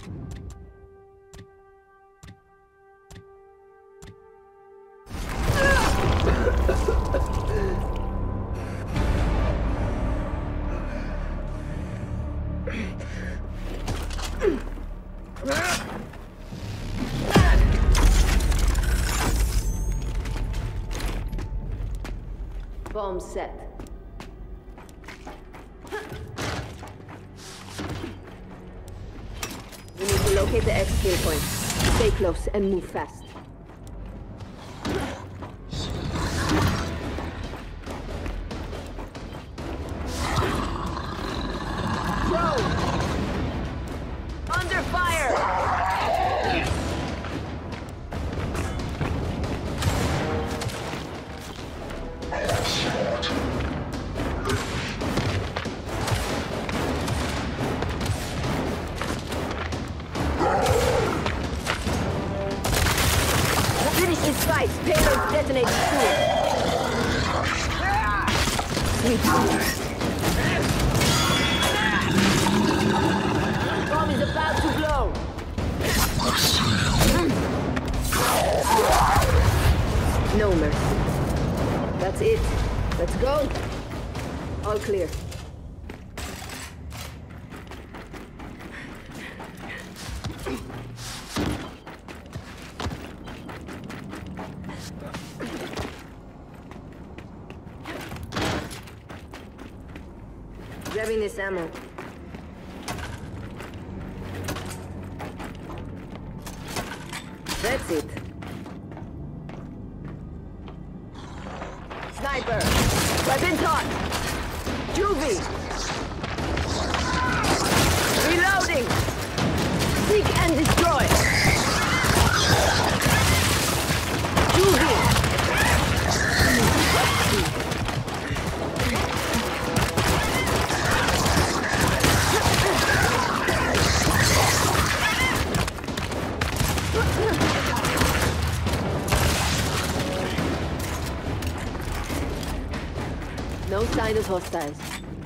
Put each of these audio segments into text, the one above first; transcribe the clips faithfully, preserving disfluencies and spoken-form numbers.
Bomb set. We need to locate the exfil point. Stay close and move fast. Throw! Under fire! Spice, payload detonated soon. Sweet. Bomb is about to blow. No mercy. That's it. Let's go. All clear. Grabbing this ammo. That's it. Sniper! Weapons hot! Juvie! Reloading! Seek and destroy! Juvie! No sign of hostiles.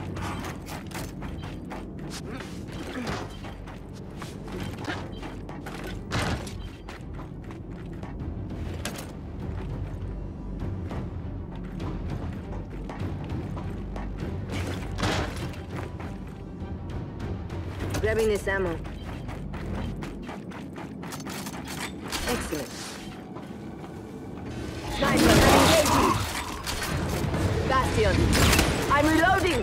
Grabbing this ammo. Excellent. Sniper, engaging! Bastion! I'm reloading!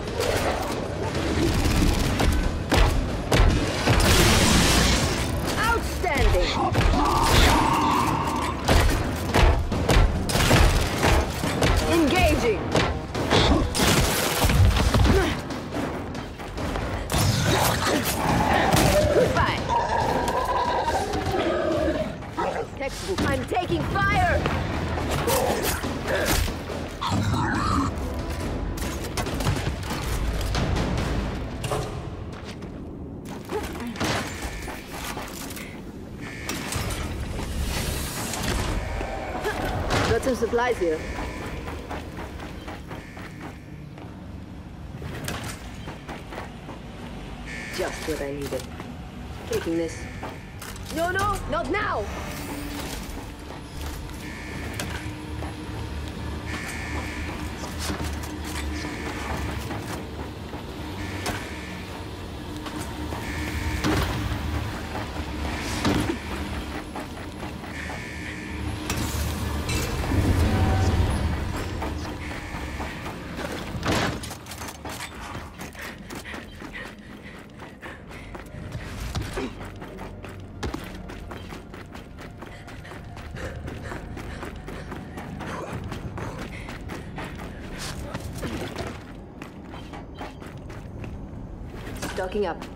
Outstanding! Engaging! Goodbye! Textbook, I'm taking fire! Got some supplies here. Just what I needed. Taking this. No, no, not now! Stocking up.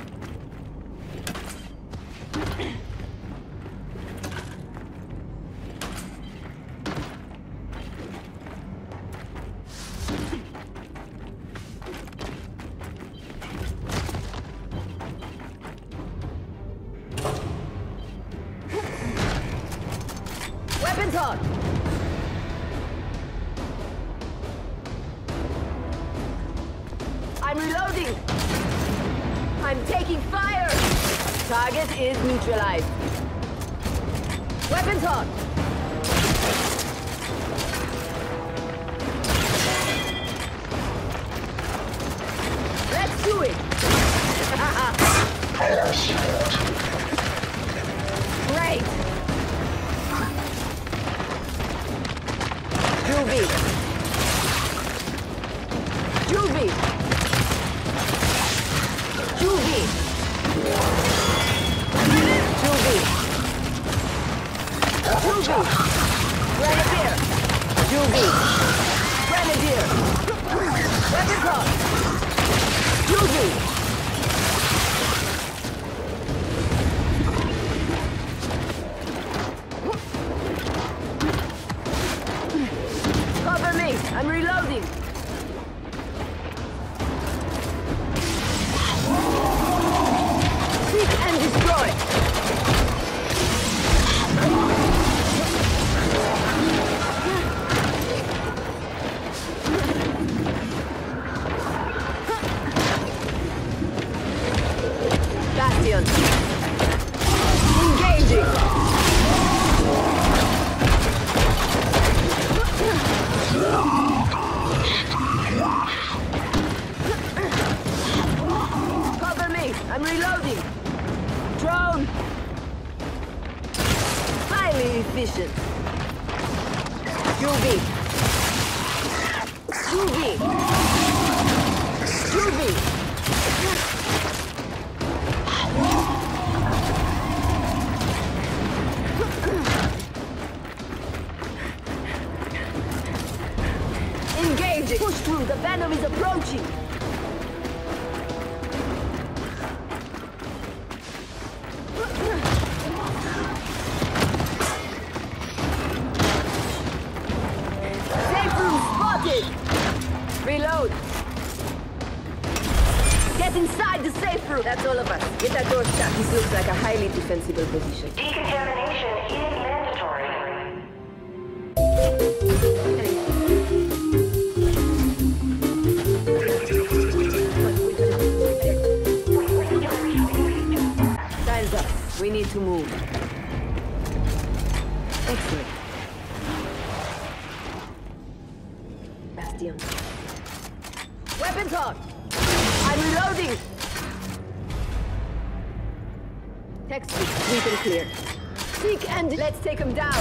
Weapons hot! I'm reloading! I'm taking fire! Target is neutralized. Weapons on! Let's do it! Great! Juvie! Juvie! Juvie! Juvie! Juvie! Grenadier! Juvie! Grenadier! Weapons on! Juvie! Cover me! I'm reloading! Seek and destroy! Bastion! Engaging! Cover me! I'm reloading! Drone! Highly efficient! U V! U V! U V! Engaging! Push through! The Venom is approaching! Safe room spotted! Reload! Get inside the safe room! That's all of us. Get that door shut. This looks like a highly defensible position. Decontamination is mandatory. Time's up. We need to move. Excellent. Bastion. Weapons on! I'm reloading! Textbook, sweep and clear. Seek and let's take him down!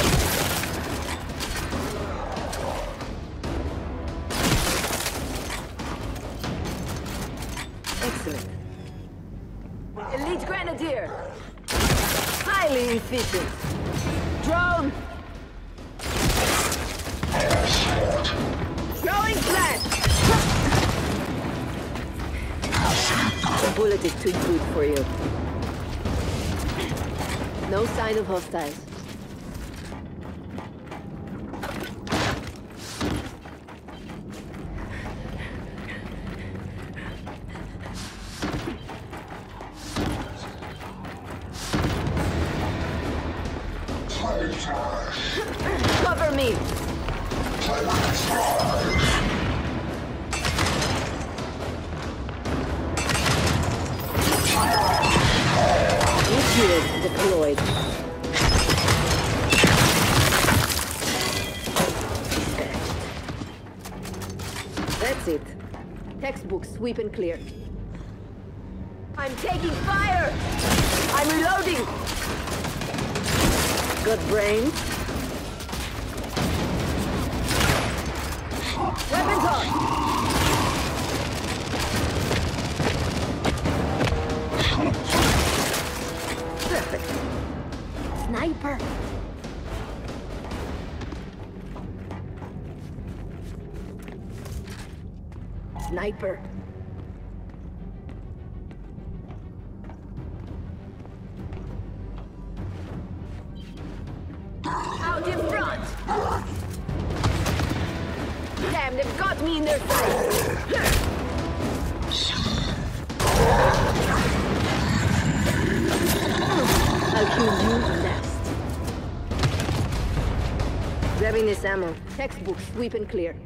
Excellent. Elite Grenadier! Highly efficient! Drone! Throwing flash! The bullet is too good for you. No sign of hostiles. Cover me! Shield deployed. That's it. Textbook, sweep and clear. I'm taking fire! I'm reloading! Got brains? Weapons on! Perfect. Sniper! Sniper! Out in front! Damn, they've got me in their sights! I'll kill you last. Grabbing this ammo. Textbook, sweep and clear.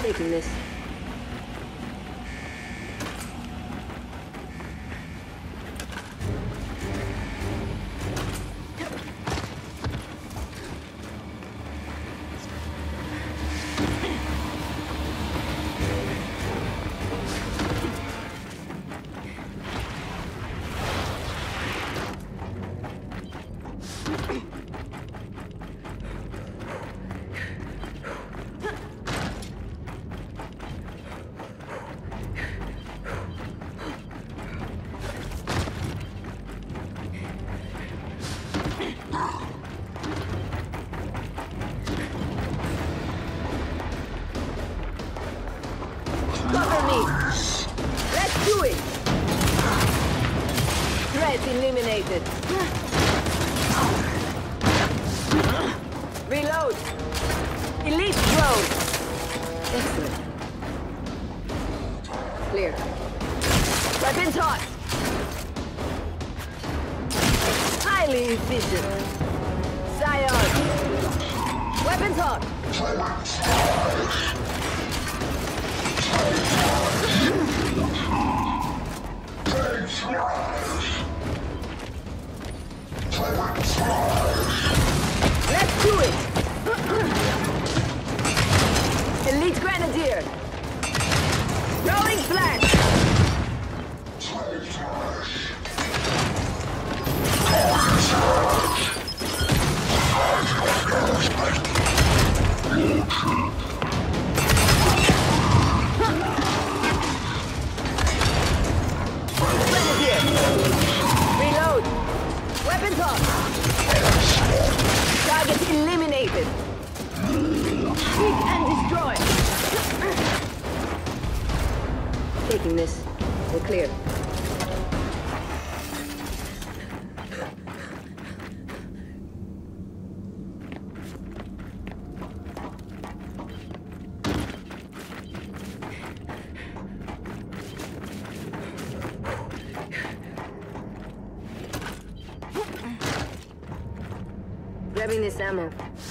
Taking this. Cover me! Let's do it! Threat eliminated. Reload! Elite drone! Excellent. Clear. Weapons hot! Highly efficient. Scion! Weapons hot! Let's do it! Elite Grenadier! Throwing flag! Grenadier! Reload! Weapons on! Target eliminated! Seek and destroy! Taking this. We're clear. Grabbing this ammo.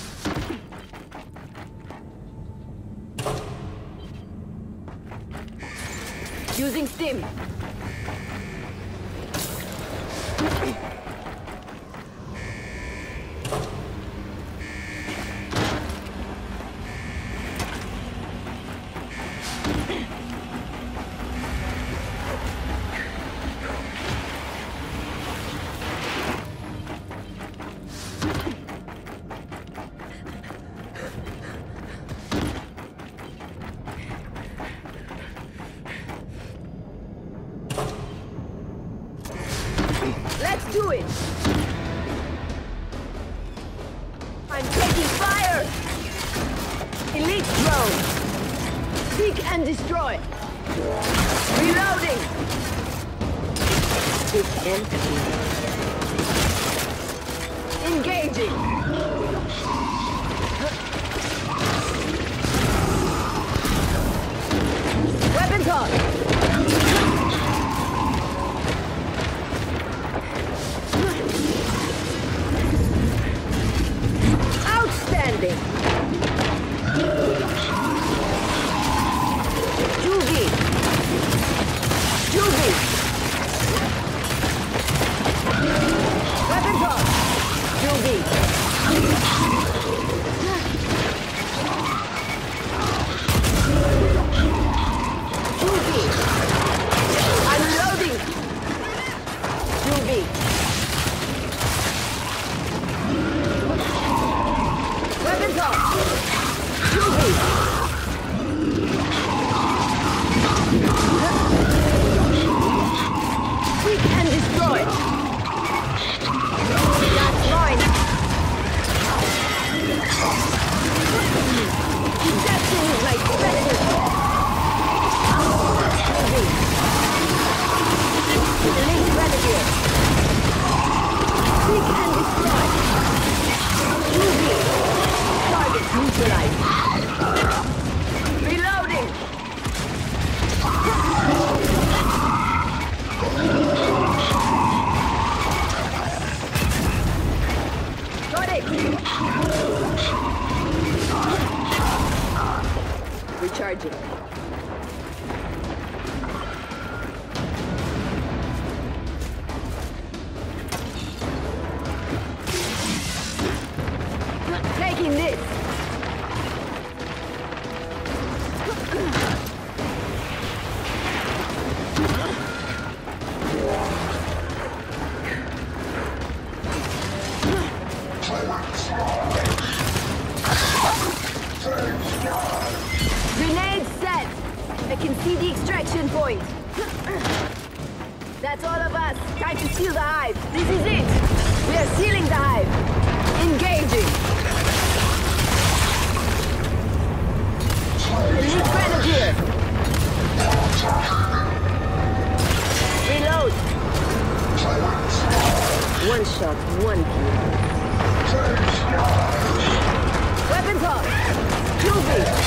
Using stim. Let's do it! I'm taking fire! Elite drone! Seek and destroy! Reloading! Seek and engaging! Weapons on! Outstanding! Juvi! Juvi! Weapons on! Juvi! Juvi! Taking this. Grenade set. I can see the extraction point. That's all of us. Time to seal the hive. This is it. We are sealing the hive. Engaging. Elite Grenadier. Reload. One shot, one kill. Weapons off. Q V.